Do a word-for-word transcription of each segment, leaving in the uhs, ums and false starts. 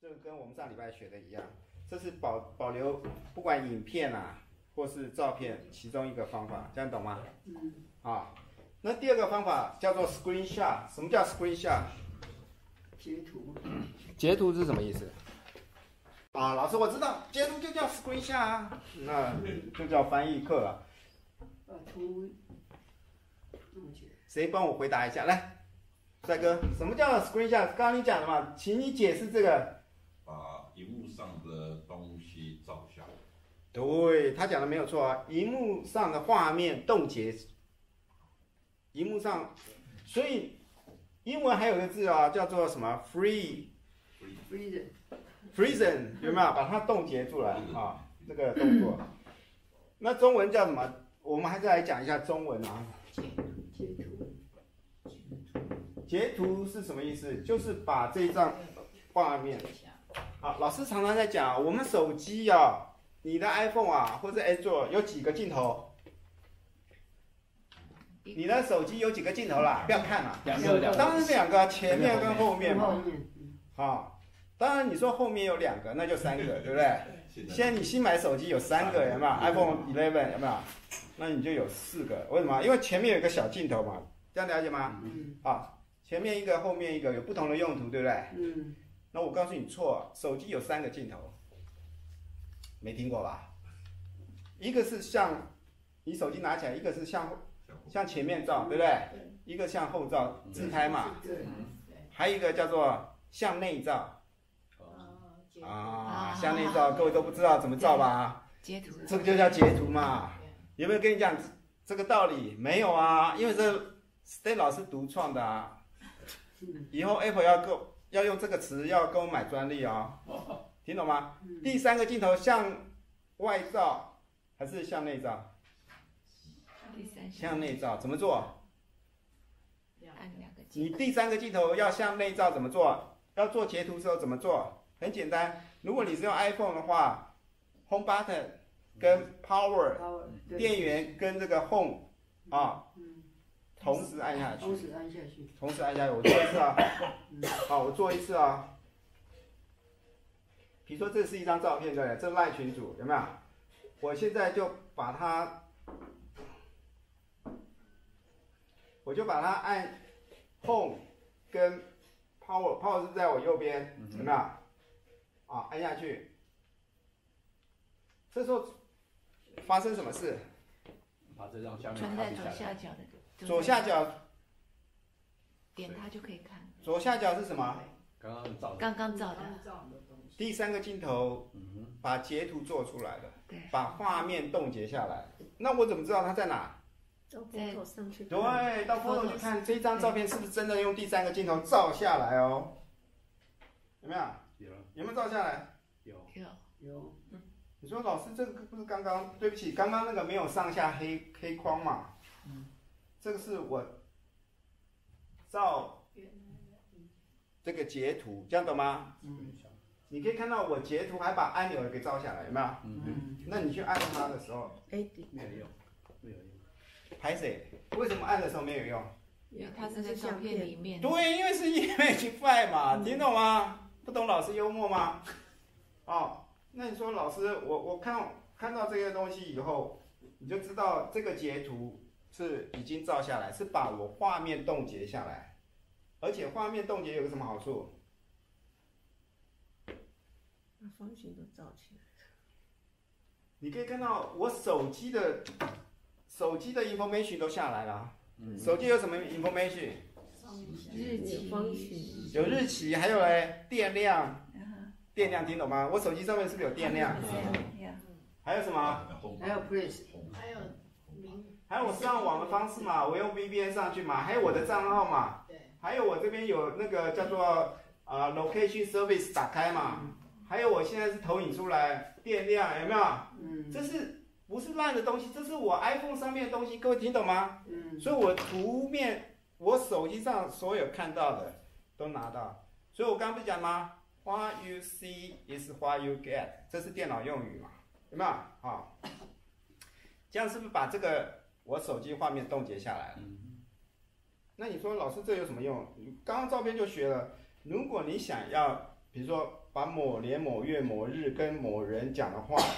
这个跟我们上礼拜学的一样，这是保保留不管影片啊或是照片其中一个方法，这样懂吗？嗯。啊，那第二个方法叫做 screenshot。什么叫 screenshot？ 截图。 截图是什么意思？啊，老师我知道，截图就叫 screenshot 啊，那就叫翻译课了。 把图弄起来。 谁帮我回答一下？来，帅哥，什么叫 screenshot？ 刚刚你讲的嘛，请你解释这个。 把荧幕上的东西照下来。 对，他讲的没有错啊，荧幕上的画面冻结，荧幕上，所以英文还有个字啊，叫做什么 free freeze freezing， 有没有把它冻结住来啊？这个动作。那中文叫什么？我们还是来讲一下中文啊。 截图。 截图是什么意思？就是把这张画面。啊，老师常常在讲，我们手机啊，你的 iPhone 啊，或者 Android 有几个镜头？你的手机有几个镜头啦？不要看啦， 两个，两个， 当然是两个，前面跟后面嘛。 后面。 好，当然你说后面有两个，那就三个，对不对？现在你新买手机有三个，有没有 ？iPhone 十一有没有？那你就有四个，为什么？因为前面有一个小镜头嘛，这样了解吗？ 嗯。 啊，前面一个，后面一个，有不同的用途，对不对？ 嗯。 那我告诉你错，手机有三个镜头，没听过吧？一个是向你手机拿起来，一个是向向前面照，对不对？一个向后照，自拍嘛。 对。 还有一个叫做向内照。啊，向内照，各位都不知道怎么照吧？ 截图。 这个就叫截图嘛。有没有跟你讲这个道理？没有啊，因为这 Stay 老师独创的啊。以后 Apple 要够。要用这个词，要跟我买专利哦，听懂吗？嗯、第三个镜头向外照还是向内照？向内照怎么做？ 按两个镜头。 你第三个镜头要向内照怎么做？要做截图时候怎么做？很简单，如果你是用 iPhone 的话 ，Home Button 跟 Power 电源跟这个 Home 啊。同时按下去， 同时按下去， 同时按下去。我做一次啊，好，我做一次啊。比如说这是一张照片，对不对？这赖群组有没有？我现在就把它，我就把它按 Home 跟 Power，Power 是在我右边，有没有？啊，按下去。这时候发生什么事？ 把这张下面存在左下角的。 左下角点它就可以看。 左下角是什么？ 刚刚照的。 刚刚照的。 第三个镜头，把截图做出来了，把画面冻结下来。那我怎么知道它在哪？ 到 photo 上去。 对，到 photo 去看这张照片是不是真的用第三个镜头照下来哦？有没有？ 有。 有没有照下来？ 有。 有。 有。 你说老师这个不是刚刚？对不起，刚刚那个没有上下黑黑框嘛？嗯。这个是我照这个截图，这样懂吗？嗯。你可以看到我截图还把按钮给照下来，有没有？嗯。那你去按它的时候， 哎， 没有用，没有用。 拍谁？为什么按的时候没有用？ 因为它是在照片里面。 对，因为是 image file 嘛，听懂吗？不懂老师幽默吗？哦，那你说老师，我我看看到这些东西以后，你就知道这个截图。是已经照下来，是把我画面冻结下来，而且画面冻结有个什么好处？ 把方形都照起来。 你可以看到我手机的手机的 information 都下来了。嗯、手机有什么 information？ 日期、 方形， 有日期，还有嘞电量。电量听懂吗？我手机上面是不是有电量？还有什么？ 还有 place， 还有。 还有我上网的方式嘛，我用 V P N 上去嘛，还有我的账号嘛，还有我这边有那个叫做呃 location service 打开嘛，还有我现在是投影出来电量有没有？嗯，这是不是烂的东西？这是我 iPhone 上面的东西，各位听懂吗？嗯，所以我图面我手机上所有看到的都拿到，所以我刚刚不是讲吗 ？What you see is what you get， 这是电脑用语嘛，有没有？啊，这样是不是把这个？我手机画面冻结下来了，那你说老师这有什么用？刚刚照片就学了，如果你想要，比比如说把某年某月某日跟某人讲的话，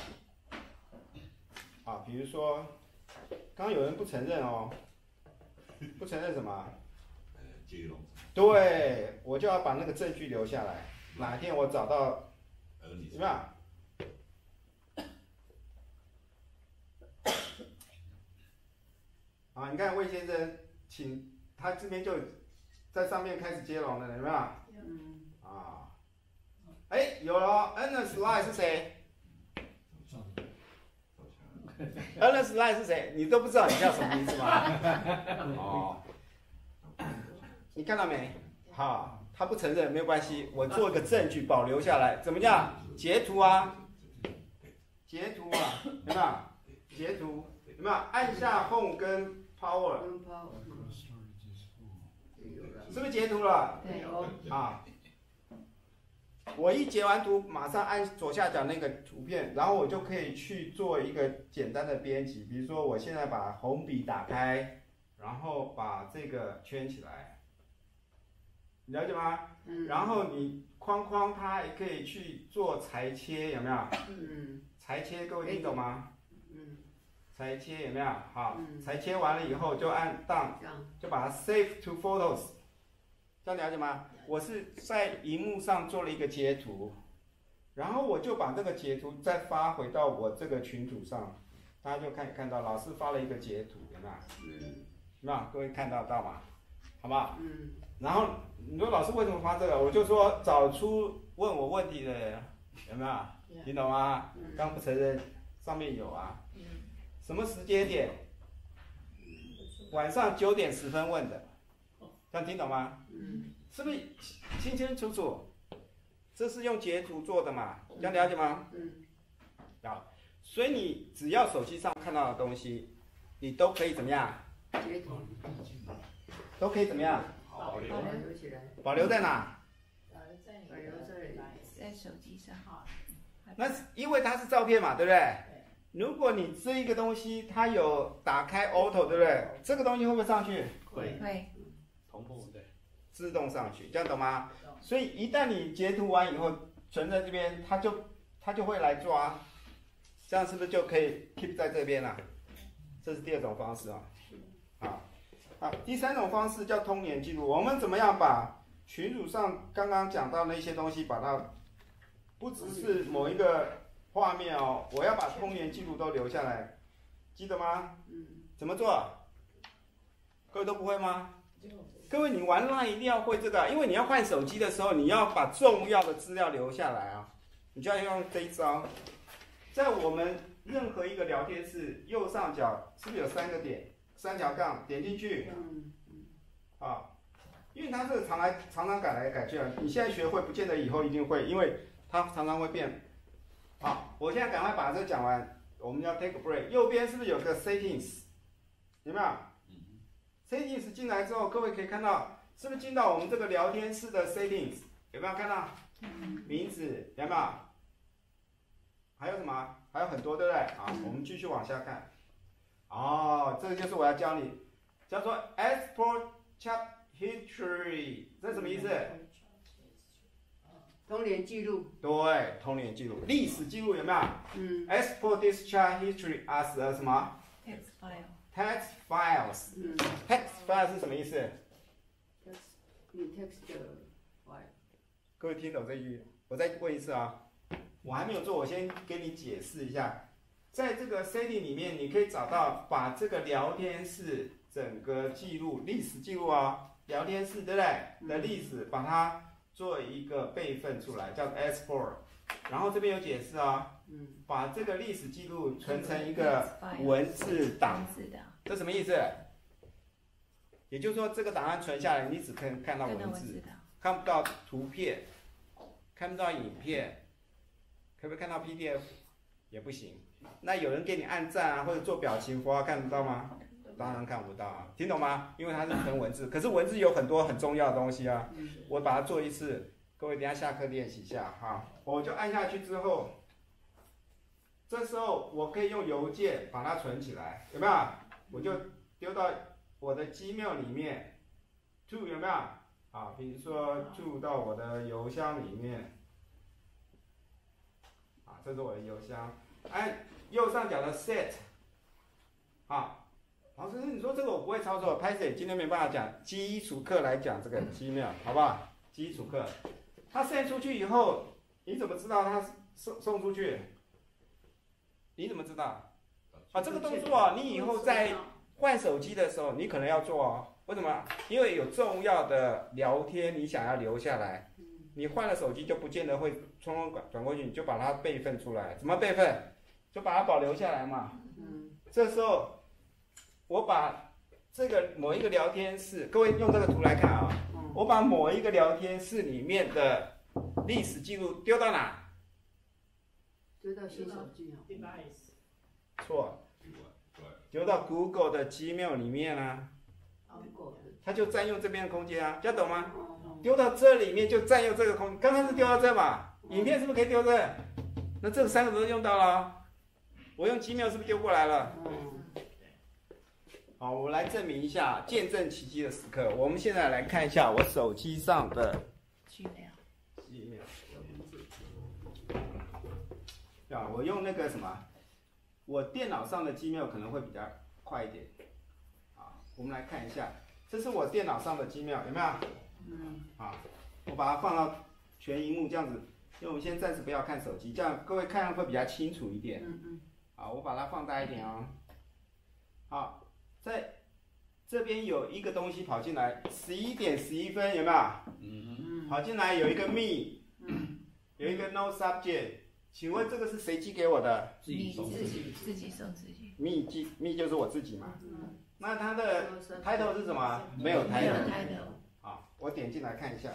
啊，比如说刚刚有人不承认哦，不承认什么？ 呃，接龙。 对，我就要把那个证据留下来，哪一天我找到， 而你怎么样？啊，你看魏先生，请他这边就在上面开始接龙了，有没有？ 嗯， 啊，哎，有了 ，Ernest Lie 是谁？Ernest Lie 是谁？你都不知道你叫什么名字吗？哦，你看到没？好，他不承认没有关系，我做一个证据保留下来，怎么样？截图啊，截图啊，有没有？截图有没有？按下 Home 跟 Power， 跟抛，有了， 是不是截图了？ 对， 有， 啊，我一截完图，马上按左下角那个图片，然后我就可以去做一个简单的编辑。比如说，我现在把红笔打开，然后把这个圈起来，你了解吗？ 嗯， 然后你框框它也可以去做裁切，有没有？ 嗯裁切，各位听懂吗？ 嗯， 裁切有没有？好， 嗯裁切完了以后就按 Done， 这样， 就把它 Save to Photos， 这样了解吗？我是在荧幕上做了一个截图，然后我就把这个截图再发回到我这个群组上，大家就可以看到老师发了一个截图，有没有？ 嗯有没有？各位看到到吗？好不好？ 嗯， 然后你说老师为什么发这个？我就说找出问我问题的人，有没有？听懂吗？ 嗯刚不承认，上面有啊。 嗯， 什么时间点？晚上九点十分问的，这样听懂吗？ 嗯， 是不是清清楚楚？这是用截图做的嘛？这样了解吗？ 嗯， 好，所以你只要手机上看到的东西，你都可以怎么样？ 截图， 都可以怎么样？ 保留保留起来， 保留在哪？ 保留在在手机上。 那是因为它是照片嘛，对不对？如果你这一个东西它有打开 Auto， 对不对？这个东西会不会上去？ 会会， 同步对。 自动上去，这样懂吗？所以一旦你截图完以后存在这边，它就它就会来抓，这样是不是就可以 keep 在这边了？这是第二种方式啊。好，好，第三种方式叫通联记录。我们怎么样把群组上刚刚讲到那些东西，把它不只是某一个画面哦，我要把通联记录都留下来，记得吗？ 嗯， 怎么做？各位都不会吗？各位，你玩 LINE 一定要会这个，因为你要换手机的时候，你要把重要的资料留下来啊，你就要用这一招。在我们任何一个聊天室右上角是不是有三个点，三条杠，点进去， 嗯啊，因为它这个常来常常改来改去啊，你现在学会不见得以后一定会，因为它常常会变。好，我现在赶快把这讲完，我们要 take a break。右边是不是有个 settings？ 有没有？settings 进来之后，各位可以看到，是不是进到我们这个聊天室的 settings？ 有没有看到？名字有没有？还有什么？还有很多，对不对？好，我们继续往下看。哦，这个就是我要教你，叫做 export chat history， 这什么意思？ 通联记录， 对，通联记录，历史记录有没有？ 嗯 ，export this chat history as a 什么 text file。 ？text files。 嗯 text file 是什么意思？ ，text，你 text 的 file， 各位听懂这句？我再问一次啊，我还没有做，我先给你解释一下。在这个 setting 里面，你可以找到把这个聊天室整个记录、历史记录啊，聊天室对不对？的历史，把它做一个备份出来，叫 export。然后这边有解释啊， 嗯把这个历史记录存成一个文字档， 文字档， 这什么意思？也就是说，这个档案存下来，你只可以看到看到文字， 文字档。 看不到图片，看不到影片，可不可以看到 P D F？ 也不行。那有人给你按赞啊，或者做表情符号，看得到吗？当然看不到啊，听懂吗？因为它是纯文字，可是文字有很多很重要的东西啊。我把它做一次，各位等一下下课练习一下哈。我就按下去之后，这时候我可以用邮件把它存起来，有没有？我就丢到我的 Gmail 里面 ，to 有没有？啊，比如说 to 到我的邮箱里面， 啊，这是我的邮箱。按右上角的 Set， 啊，老师你说这个我不会操作，拍摄今天没办法讲，基础课来讲这个 Gmail， 好不好？基础课，它 send 出去以后，你怎么知道它送送出去？你怎么知道？啊，这个动作啊，你以后在换手机的时候，你可能要做哦。为什么？因为有重要的聊天，你想要留下来，你换了手机就不见得会匆匆转转过去，你就把它备份出来。怎么备份？就把它保留下来嘛。嗯。这时候，我把这个某一个聊天室，各位用这个图来看啊，我把某一个聊天室里面的历史记录丢到哪？ 丢到新手机啊。 错。丢到 Google 的 Gmail 里面啊。它就占用这边的空间啊，这样懂吗？丢到这里面就占用这个空间，刚刚是丢到这嘛，影片是不是可以丢这？那这三个都用到了，我用 Gmail 是不是丢过来了？好，我来证明一下，见证奇迹的时刻。我们现在来看一下我手机上的 Gmail。 Gmail。啊，我用那个什么，我电脑上的 Gmail 可能会比较快一点。我们来看一下，这是我电脑上的 Gmail， 有没有？嗯。好，我把它放到全荧幕这样子，因为我们先暂时不要看手机，这样各位看上会比较清楚一点。嗯嗯。好，我把它放大一点哦。好，在这边有一个东西跑进来，十一点十一分，有没有？嗯嗯。跑进来有一个 me， 嗯，有一个 no subject， 请问这个是谁寄给我的？ 自己送自己，自己送自己。 me 寄 me 就是我自己嘛。嗯。那它的 title 是什么？没有 title。 没有 title。 好，我点进来看一下。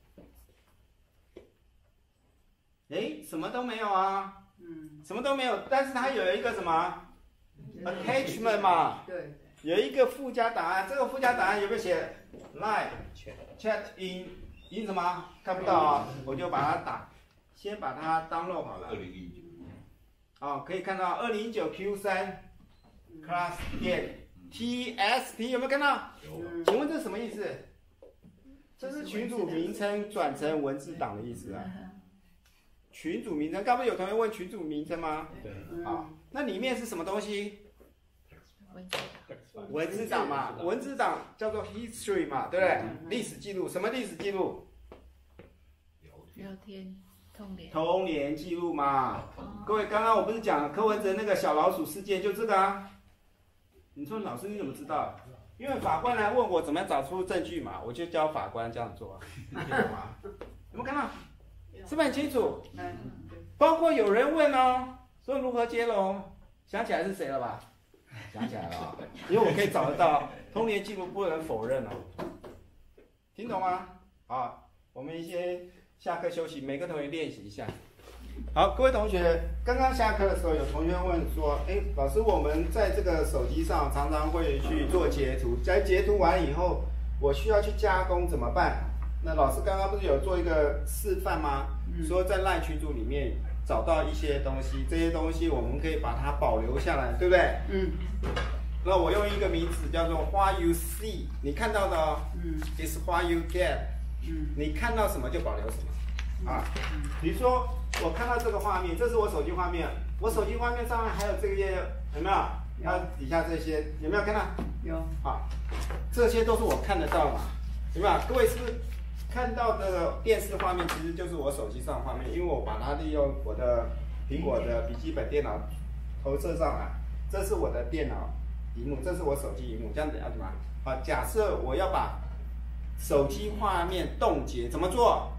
哎，什么都没有啊。嗯。什么都没有，但是它有一个什么 attachment 嘛？对。有一个附加档案，这个附加档案有没有写 line chat in in 什么？看不到啊，我就把它打，先把它 download 好了。二零一九。哦，可以看到二零一九 Q 三 class 点。T S T 有没有看到？有。请问这是什么意思？这是群组名称转成文字档的意思啊。群组名称，刚不是有同学问群组名称吗？对。好，那里面是什么东西？文字档嘛，文字档叫做 history 嘛，对不对？历史记录，什么历史记录？ 聊天，通联。 通联记录嘛。各位，刚刚我不是讲柯文哲那个小老鼠事件，就这个啊。你说老师你怎么知道？因为法官来问我怎么样找出证据嘛，我就教法官这样做，你懂吗？有没有看到？是不是很清楚？包括有人问哦，说如何接龙，想起来是谁了吧？想起来了，因为我可以找得到，通联记录不能否认哦。听懂吗？好，我们先下课休息，每个同学练习一下。好，各位同学，刚刚下课的时候，有同学问说：“哎，老师，我们在这个手机上常常会去做截图，在截图完以后，我需要去加工怎么办？”那老师刚刚不是有做一个示范吗？嗯、说在LINE群组里面找到一些东西，这些东西我们可以把它保留下来，对不对？嗯。那我用一个名词叫做 "What you see"， 你看到的哦，嗯 ，is what you get， 嗯，你看到什么就保留什么，啊，比如说。我看到这个画面，这是我手机画面。我手机画面上面还有这个页，有没有？它底下这些有没有看到？有。好，这些都是我看得到嘛？有没有？各位是不是看到的电视画面其实就是我手机上的画面？因为我把它利用我的苹果的笔记本电脑投射上来。这是我的电脑屏幕，这是我手机屏幕，这样子要怎么？好，假设我要把手机画面冻结，怎么做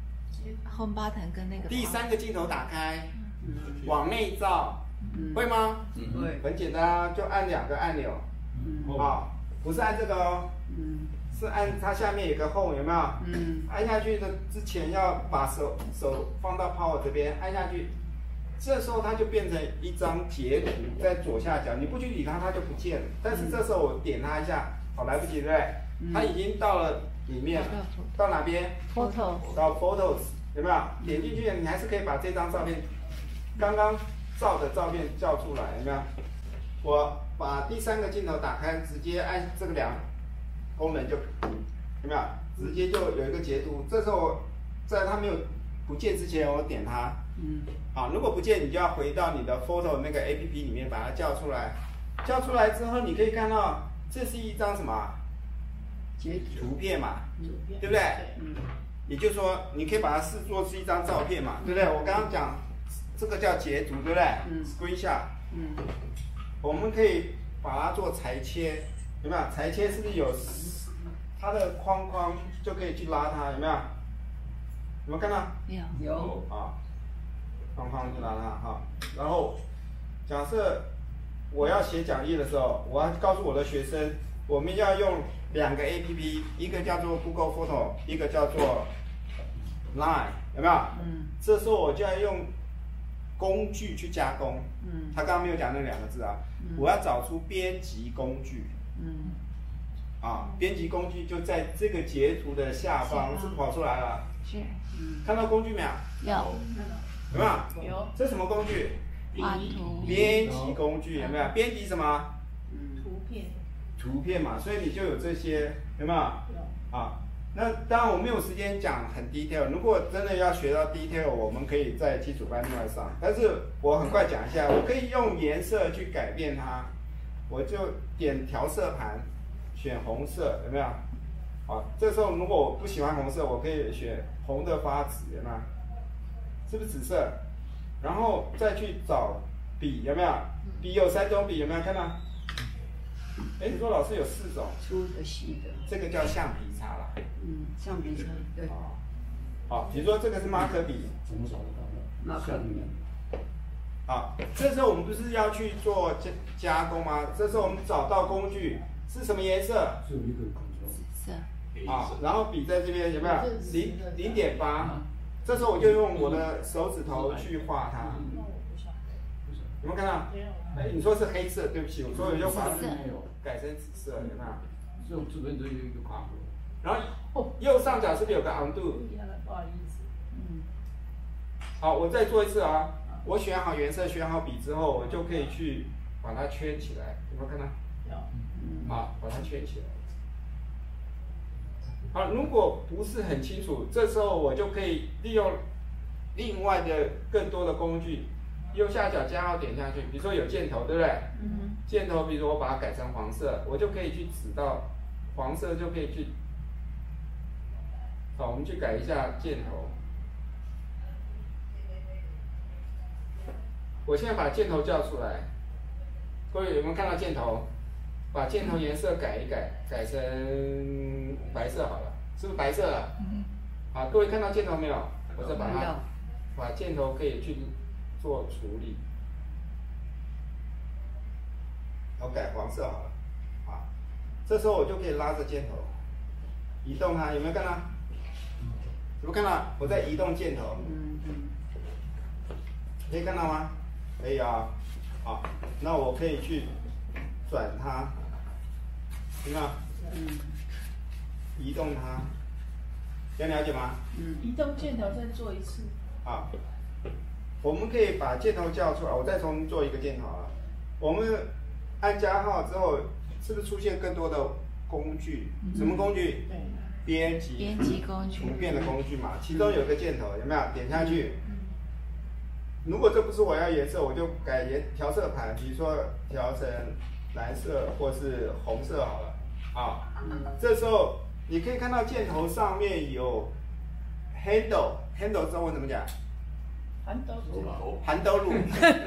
？Home button 跟那个第三个镜头打开，嗯、往内照，嗯、会吗？嗯、会，很简单啊，就按两个按钮，嗯、啊，不是按这个哦，嗯、是按它下面有个 Home 有没有？嗯、按下去的之前要把手手放到 Power 这边，按下去，这时候它就变成一张截图，在左下角，你不去理它，它就不见了。但是这时候我点它一下，好，来不及，对不对？嗯、它已经到了里面了，到哪边 ？Photos， 到 Photos。有没有点进去？你还是可以把这张照片，刚刚照的照片叫出来，有没有？我把第三个镜头打开，直接按这个两功能就，有没有？直接就有一个截图。这时候在它没有不见之前，我点它， 嗯， 好，如果不见，你就要回到你的 Photo 那个 A P P 里面把它叫出来。叫出来之后，你可以看到这是一张什么截图片嘛， 图片， 对不对？ 嗯， 也就是说，你可以把它视作是一张照片嘛，对不对？我刚刚讲这个叫截图，对不对？ 嗯 ，Screenshot。 嗯， 我们可以把它做裁切，有没有？裁切是不是有它的框框就可以去拉它，有没有？有没有看到？ 有有， 啊，框框就拉它哈。然后假设我要写讲义的时候，我要告诉我的学生，我们要用两个 A P P， 一个叫做 Google Photo， 一个叫做 Line， 有没有？ 嗯， 这时候我就要用工具去加工。 嗯， 他刚刚没有讲那两个字啊， 嗯我要找出编辑工具。 嗯， 啊，编辑工具就在这个截图的下方，是不是跑出来了？ 是嗯， 看到工具没有？ 有有没有？ 有， 这是什么工具？ 画图， 编辑工具有没有？编辑什么？ 嗯， 图片， 图片嘛，所以你就有这些，有没有？啊，那当然我没有时间讲很 detail， 如果真的要学到 detail， 我们可以在基础班另外上。但是我很快讲一下，我可以用颜色去改变它，我就点调色盘，选红色，有没有？好，这时候如果我不喜欢红色，我可以选红的发紫，有没有？是不是紫色？然后再去找笔，有没有？笔有三种笔，有没有看到？哎，你说老师有四种， 粗的细的， 这个叫橡皮擦啦。 嗯，橡皮擦，对， 啊，好，比如说这个是马克笔， 怎么找得到的？ 马克笔， 好，这时候我们不是要去做加加工吗？这时候我们找到工具是什么颜色？ 只有一个孔出色黑啊， 色， 然后笔在这边有没有？零零点八，这时候我就用我的手指头去画它，有没有看到？哎，你说是黑色，对不起，我说我就把它紫色没有， 改成紫色，有没有？ 只有这边只有一个卡格。 然后右上角是不是有个 undo？ 不好意思， 嗯， 好，我再做一次啊！我选好颜色，选好笔之后，我就可以去把它圈起来，有没有看到？ 嗯， 好，把它圈起来。好，如果不是很清楚，这时候我就可以利用另外的更多的工具，右下角加号点下去，比如说有箭头，对不对？ 嗯， 箭头，比如说我把它改成黄色，我就可以去指到黄色，就可以去。好，我们去改一下箭头。我现在把箭头叫出来，各位有没有看到箭头？把箭头颜色改一改，改成白色好了，是不是白色了？ 嗯好，各位看到箭头没有？我再把它看到， 把箭头可以去做处理。我改黄色好了，好，这时候我就可以拉着箭头移动它，有没有看到？有没有看到？我在移动箭头， 嗯嗯， 可以看到吗？可以啊，好，那我可以去转它，有没有？ 嗯， 移动它，这样了解吗？ 嗯， 移动箭头再做一次。 好，我们可以把箭头叫出来，我再重新做一个箭头啊。我们按加号之后，是不是出现更多的工具？什么工具？ 对， 编辑编辑工具图片的工具嘛，其中有个箭头，有没有？点下去。如果这不是我要颜色，我就改颜调色盘，比如说调成蓝色或是红色好了。啊，这时候你可以看到箭头上面有 handle，handle 中文怎么讲？ 韩都头韩兜路。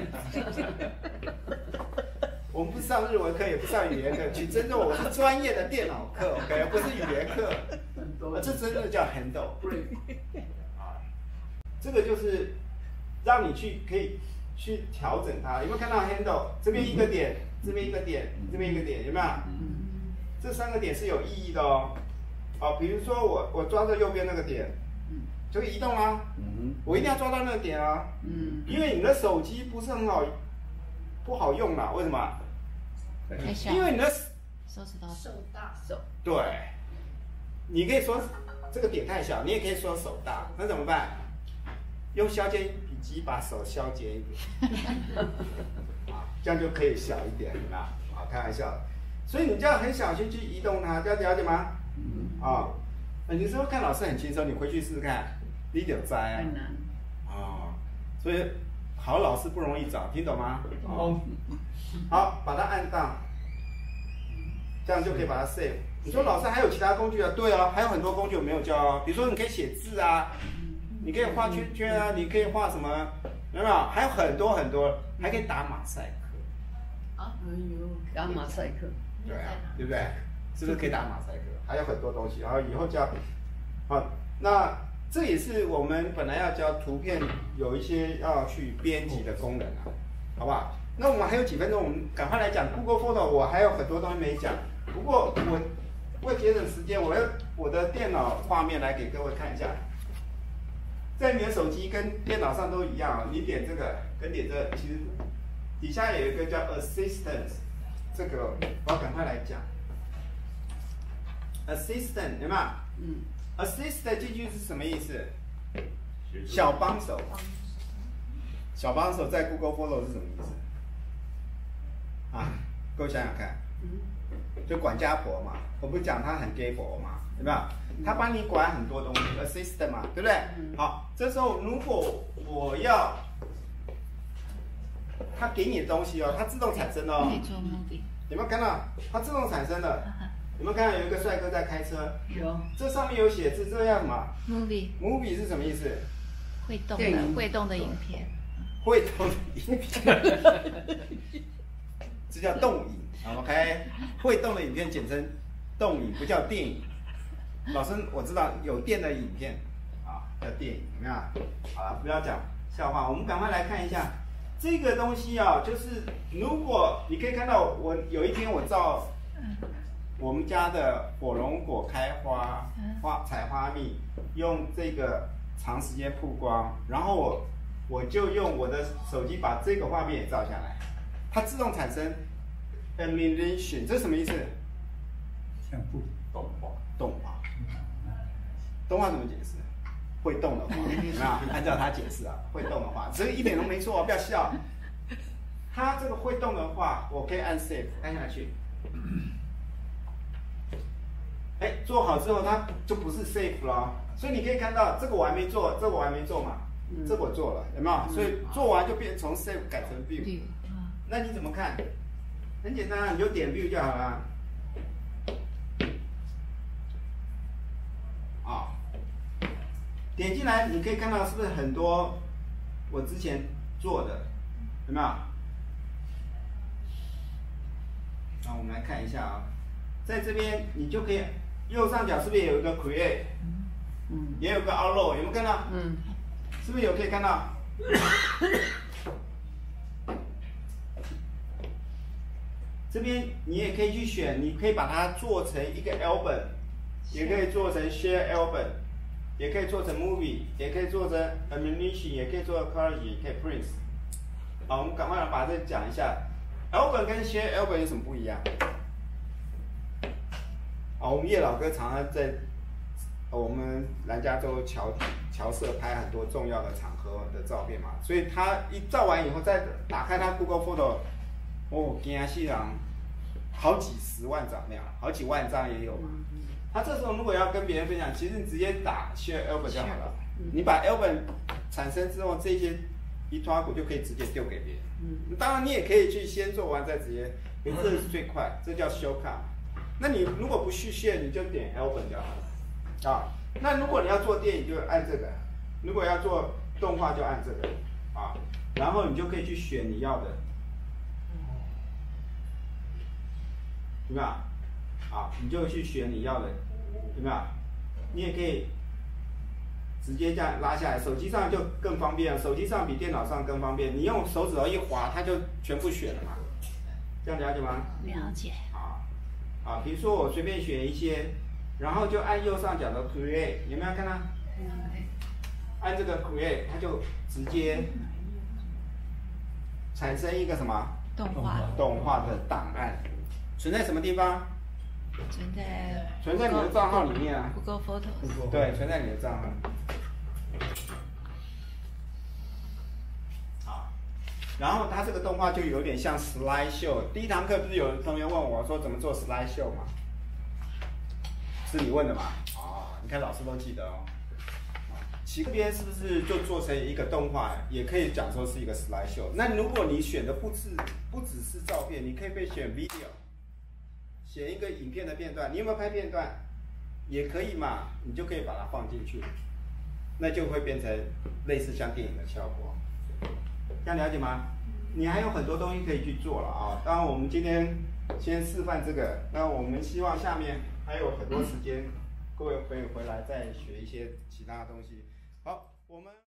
我们不上日文课，也不上语言课，请尊重我是专业的电脑课 ，OK， 不是语言课。啊，这真的叫 handle。啊，这个就是让你去可以去调整它。有没有看到 handle？ 这边一个点，这边一个点，这边一个点，有没有？这三个点是有意义的哦。啊，比如说我我抓着右边那个点，就会移动啊。 嗯我一定要抓到那个点啊。 嗯， 因为你的手机不是很好，不好用啦。为什么？ 太小， 因为你的手指头手大手， 对，你可以说这个点太小，你也可以说手大，那怎么办？用削尖笔机把手削尖一点，啊，这样就可以小一点啦。啊，开玩笑。所以你就要很小心去移动它，这样了解吗？啊，你说看老师很轻松，你回去试试看，你就知啊。 很难， 哦， 所以好老师不容易找，听懂吗？ 哦， 好，把它按档，这样就可以把它 save。你说老师还有其他工具啊？对啊，还有很多工具我没有教啊，比如说你可以写字啊，你可以画圈圈啊，你可以画什么，有没有？还有很多很多，还可以打马赛克。 哎呦，打马赛克。 对啊，对不对？是不是可以打马赛克？还有很多东西，然后以后教。好，那这也是我们本来要教图片有一些要去编辑的功能啊，好不好？那我们还有几分钟，我们赶快来讲 Google Photo。我还有很多东西没讲，不过我为节省时间，我要我的电脑画面来给各位看一下。在你的手机跟电脑上都一样，你点这个跟点这个，其实底下有一个叫 Assistant， 这个我要赶快来讲。Assistant 有没有？ 嗯。 Assistant 这句是什么意思？小帮手。小帮手在 Google Photo 是什么意思？啊，各位想想看。就管家婆嘛，我不是讲他很 gay 佛嘛，有没有？他帮你管很多东西 ，assistant 嘛，对不对？好，这时候如果我要他给你的东西哦，它自动产生的哦。 可以做 movie。 有没有看到？它自动产生的。有没有看到有一个帅哥在开车？ 有。这上面有写字，这叫什么 ？movie。 movie 是什么意思？ 会动的，会动的影片。 会动的影片。这叫动影。OK， 会动的影片简称动影，不叫电影。老师，我知道有电的影片啊，叫电影，有没有？好了，不要讲笑话，我们赶快来看一下这个东西啊。就是如果你可以看到，我有一天我照我们家的火龙果开花花采花蜜，用这个长时间曝光，然后我我就用我的手机把这个画面也照下来，它自动产生。Animation 这是什么意思？ 像不动画， 动画，动画怎么解释？会动的话，有没有？按照他解释啊，会动的话，所以一点都没错，不要笑。它这个会动的话，我可以按 Save 按下去。哎，做好之后它就不是 Save 了，所以你可以看到这个我还没做，这个我还没做嘛，这个我做了，有没有？所以做完就变从 Save 改成 View。那你怎么看？很简单，你就点 View 就好了。啊，点进来你可以看到是不是很多我之前做的，有没有？那我们来看一下啊，在这边你就可以右上角是不是有一个 Create， 嗯，也有个 Upload， 有没有看到？嗯，是不是有可以看到？这边你也可以去选，你可以把它做成一个 album， 也可以做成 share album， 也可以做成 movie， 也可以做成 animation， 也可以做 collage， 也可以 print。好，我们赶快来把这讲一下 ，album 跟 share album 有什么不一样？好，我们叶老哥常常在我们南加州侨侨社拍很多重要的场合的照片嘛，所以他一照完以后再打开他 Google Photo。哦，惊死人，好几十万张那样，好几万张也有嘛。他这时候如果要跟别人分享，其实你直接打 share album 就好了。你把 album 产生之后，这些一团股就可以直接丢给别人。嗯，当然你也可以去先做完再直接，因为这是最快，这叫 shortcut。那你如果不去 share， 你就点 album 就好了。啊，那如果你要做电影就按这个，如果要做动画就按这个啊，然后你就可以去选你要的。有没有？啊，你就去选你要的，有没有？你也可以直接这样拉下来，手机上就更方便，手机上比电脑上更方便。你用手指头一滑，它就全部选了嘛。这样了解吗？ 了解。 啊，啊，比如说我随便选一些，然后就按右上角的 Create， 有没有看到？按这个 Create， 它就直接产生一个什么？ 动画。 动画的档案。存在什么地方？ 存在存在你的账号里面啊。 Google Photos。 对，存在你的账号。好，然后它这个动画就有点像 slideshow。第一堂课不是有同学问我说怎么做 slideshow 吗？是你问的吗？哦，你看老师都记得哦。 其这边是不是就做成一个动画，也可以讲说是一个 slide show。那如果你选的不是不只是照片，你可以被选 video， 选一个影片的片段。你有没有拍片段？也可以嘛，你就可以把它放进去，那就会变成类似像电影的效果。这样了解吗？你还有很多东西可以去做了啊。当然，我们今天先示范这个，那我们希望下面还有很多时间，各位朋友回来再学一些其他东西。好，我们。